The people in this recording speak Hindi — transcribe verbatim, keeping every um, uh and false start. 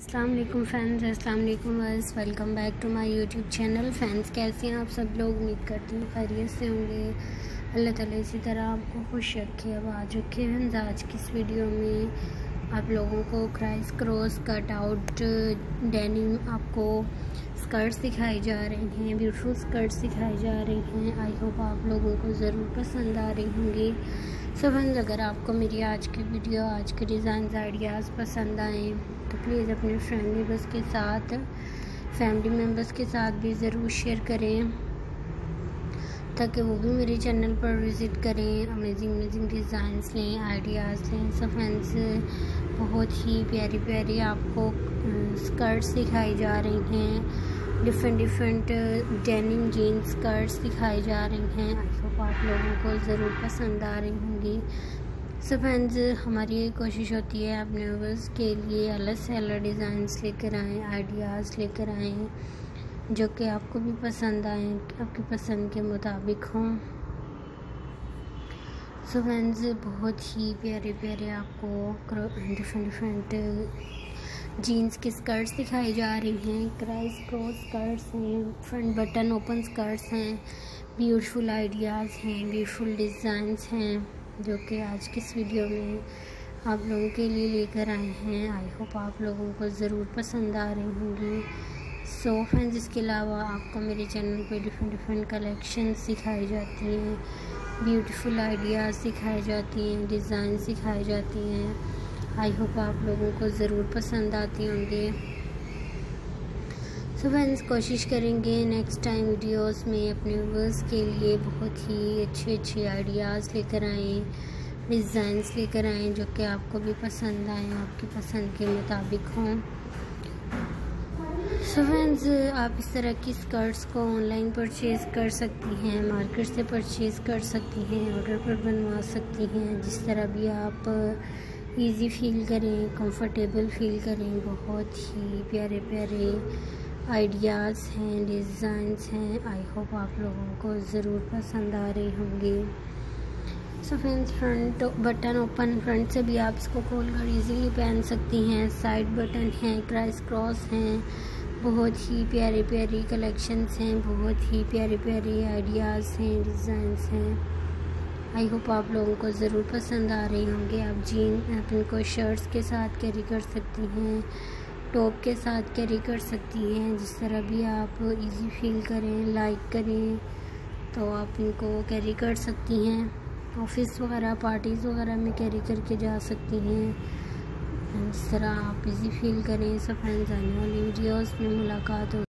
अस्सलाम वालेकुम फ्रेंड्स, अस्सलाम वालेकुम वर्स, welcome back to my YouTube channel. Friends, कैसे हैं आप सब लोग? उम्मीद करती हूँ खैरियत से होंगे। अल्लाह ताला इसी तरह आपको खुश रखे। अब आज रखे फ्रेंड्स, आज की इस वीडियो में आप लोगों को criss cross cut out denim आपको स्कर्ट्स दिखाई जा रही हैं, ब्यूटीफुल स्कर्ट्स दिखाई जा रही हैं। आई होप आप लोगों को ज़रूर पसंद आ रही होंगी। सो फ्रेंड्स, अगर आपको मेरी आज की वीडियो, आज के डिज़ाइन आइडियाज़ पसंद आएँ तो प्लीज़ अपने फ्रेंड मेम्बर्स के साथ, फैमिली मेम्बर्स के साथ भी ज़रूर शेयर करें ताकि वो भी मेरे चैनल पर विज़िट करें, अमेजिंग अमेजिंग डिज़ाइंस लें, आइडियाज़ लें। सो फ्रेंड्स, बहुत ही प्यारी प्यारी आपको स्कर्ट्स दिखाई जा रही हैं, different different denim jeans skirts दिखाई जा रही हैं। आई होप आप लोगों को ज़रूर पसंद आ रही होंगी। सो फ्रेंड्स, हमारी ये कोशिश होती है अपने व्यूअर्स के लिए अलग से अलग डिज़ाइंस लेकर आएँ, आइडियाज़ लेकर आएँ जो कि आपको भी पसंद आएँ, आपकी पसंद के मुताबिक हों। सो फ्रेंड्स, बहुत ही प्यारे प्यारे आपको डिफरेंट डिफरेंट जीन्स की स्कर्ट्स दिखाई जा रही हैं। क्राइस क्रॉस स्कर्ट्स हैं, फ्रंट बटन ओपन स्कर्ट्स हैं, ब्यूटीफुल आइडियाज़ हैं, ब्यूटीफुल डिज़ाइंस हैं जो कि आज की इस वीडियो में आप लोगों के लिए लेकर आए हैं। आई होप आप लोगों को ज़रूर पसंद आ रही होंगी। सो फ्रेंड्स, इसके अलावा आपको मेरे चैनल पे डिफरेंट डिफरेंट कलेक्शंस सिखाई जाती हैं, ब्यूटीफुल आइडियाज़ सिखाई जाती हैं, डिज़ाइन सिखाई जाती हैं। आई होप आप लोगों को ज़रूर पसंद आती होंगे। सो फ्रेंड्स, कोशिश करेंगे नेक्स्ट टाइम वीडियोस में अपने व्यूअर्स के लिए बहुत ही अच्छे अच्छे आइडियाज़ लेकर आएँ, डिज़ाइंस लेकर आएँ जो कि आपको भी पसंद आएँ, आपकी पसंद के मुताबिक हों। सो फ्रेंड्स, आप इस तरह की स्कर्ट्स को ऑनलाइन परचेज़ कर सकती हैं, मार्केट से परचेज़ कर सकती हैं, ऑर्डर पर बनवा सकती हैं, जिस तरह भी आप इजी फील करें, कंफर्टेबल फील करें। बहुत ही प्यारे प्यारे आइडियाज़ हैं, डिज़ाइंस हैं। आई होप आप लोगों को ज़रूर पसंद आ रही होंगी। So friends, front button open, front से भी आप इसको खोल कर ईज़िली पहन सकती हैं। साइड बटन हैं, क्राइस क्रॉस हैं, बहुत ही प्यारे प्यारी कलेक्शंस हैं, बहुत ही प्यारे प्यारे आइडियाज़ हैं, डिज़ाइंस हैं। आई होप आप लोगों को ज़रूर पसंद आ रही होंगे। आप जीन अपने को शर्ट्स के साथ कैरी कर सकती हैं, टॉप के साथ कैरी कर सकती हैं, जिस तरह भी आप इजी फील करें, लाइक करें तो आप इनको कैरी कर सकती हैं। ऑफिस वगैरह, पार्टीज़ वगैरह में कैरी करके जा सकती हैं, जिस तरह आप इजी फील करें। सब फ्रेंड्स, आने वाली वीडियोस में मुलाकात हो।